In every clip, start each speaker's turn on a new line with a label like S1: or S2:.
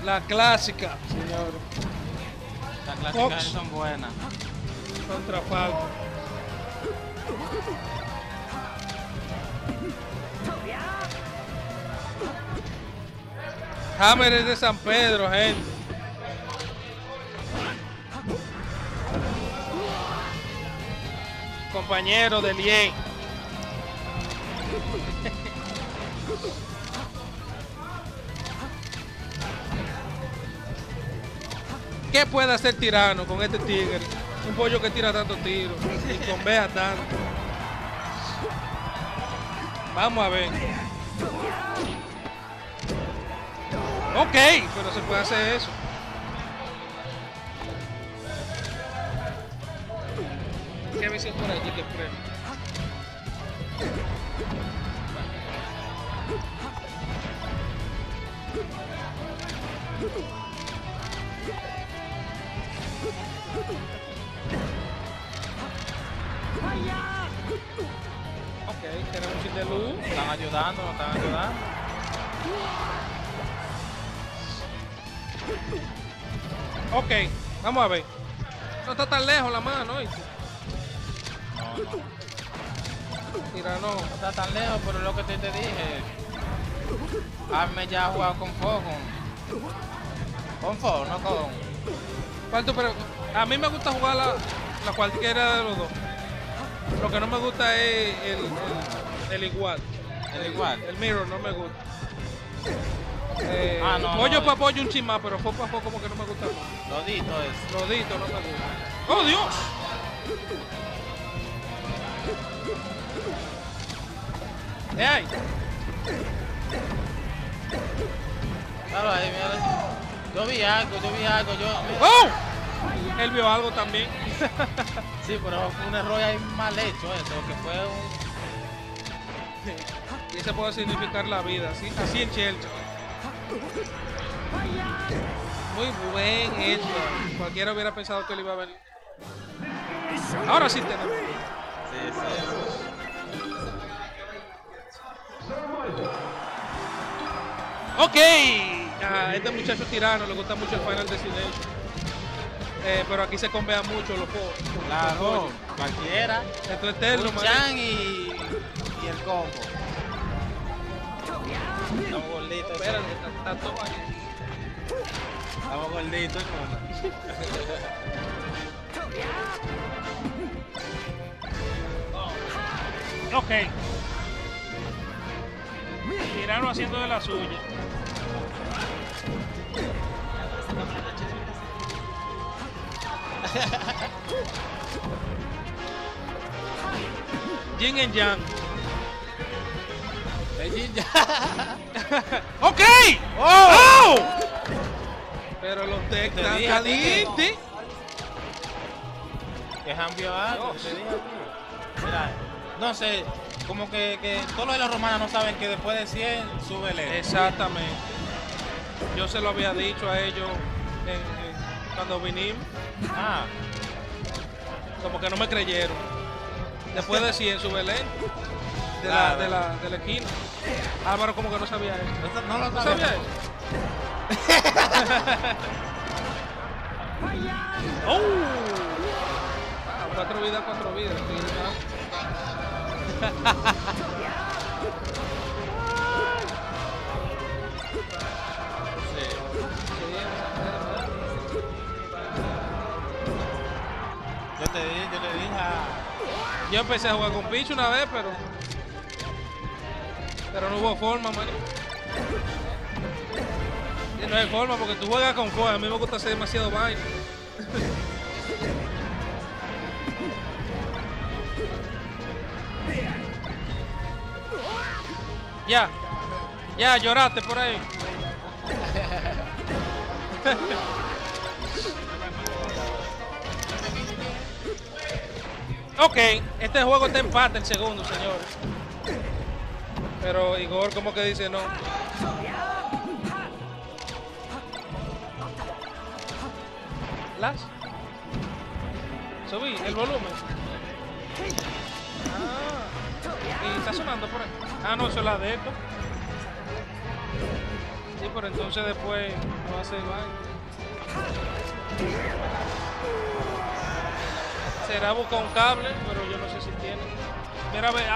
S1: La clásica, señor.
S2: Las clásicas son buenas.
S1: Contra Falco. Hammer es de San Pedro, gente. Compañero de Lien. ¿Qué puede hacer Tirano con este tigre? Un pollo que tira tantos tiros y convea tanto. Vamos a ver. Ok, pero se puede hacer eso. ¿Qué me por allí que freno? Ok, tenemos un chin de luz.
S2: Nos están ayudando, nos están ayudando.
S1: Ok, vamos a ver. No está tan lejos la mano, ¿oíste?
S2: No está tan lejos, pero lo que te dije. Hazme ya ha jugado con Fo, con Fo, no con.
S1: ¿Cuál tú a mí me gusta jugar la cualquiera de los dos. Lo que no me gusta es el igual.
S2: El igual.
S1: El mirror no me gusta.
S2: No,
S1: pollo para pollo un chin más, pero Fo para Fo como que no me gusta más.
S2: Lodito es.
S1: Lodito no me gusta. ¡Oh, Dios! ¿Qué hay?
S2: Claro, ahí, mira. Yo vi algo,
S1: ¡Oh! Él vio algo también.
S2: Sí, pero fue un error ahí mal hecho eso, que fue un...
S1: Y eso puede significar la vida, así en Chelsea. Muy buen hecho. Cualquiera hubiera pensado que él iba a venir. Ahora sí tenemos.
S2: Sí.
S1: Ok. A este muchacho Tirano le gusta mucho el Final Destination. Pero aquí se convea mucho los pollos.
S2: Claro, cualquiera.
S1: Esto es eterno, man.
S2: Chan y el combo. Estamos gorditos.
S1: Espérate, está todo ahí.
S2: Estamos gorditos,
S1: Ok. Tirano haciendo de la suya. Yin and Yang. Ok. Oh. Pero los tech están calientes.
S2: Que cambió algo. Mira, no sé, como que todos los de los romanos no saben que después de 100 sube el ego.
S1: Exactamente. Yo se lo había dicho a ellos cuando vinimos. Como que no me creyeron. Después de 100 sube el ego. De la esquina. Álvaro como que no sabía eso.
S2: No lo
S1: ¿No
S2: sabía.
S1: sabía eso? ¡Oh! 4 vidas.
S2: Yo le dije
S1: Yo empecé a jugar con Pichu una vez, pero no hubo forma, man. Y no hay forma porque tú juegas con Fo. A mí me gusta hacer demasiado vaina. Ya, lloraste por ahí. Ok, este juego está empate el segundo, señores. Pero Igor como que dice no. Las. Subí el volumen. Y está sonando por ahí. No, eso es la de esto. Sí, pero entonces después no hace igual. Será buscar un cable, pero yo no sé si tiene. Mira, ve.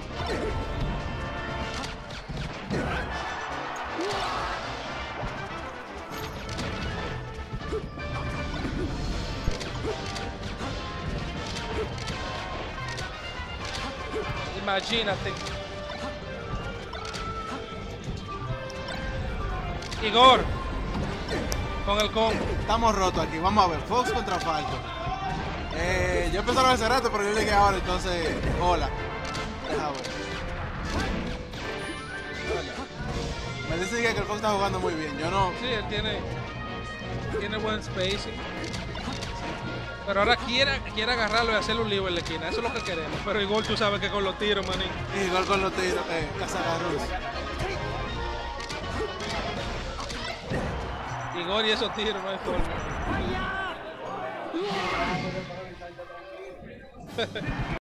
S1: Imagínate. Igor, con el combo.
S3: Estamos rotos aquí, vamos a ver, Fox contra Falcon. Yo pensaba hace rato, pero yo llegué ahora, entonces, hola. Deja ver. Me dice que el Fox está jugando muy bien, yo no...
S1: Sí, él tiene buen spacing. Pero ahora quiere agarrarlo y hacerle un lío en la esquina. Eso es lo que queremos. Pero Igor, tú sabes que con los tiros, manín.
S3: Igual con los tiros, Casagarrus.
S1: Igor y esos tiros, no hay forma.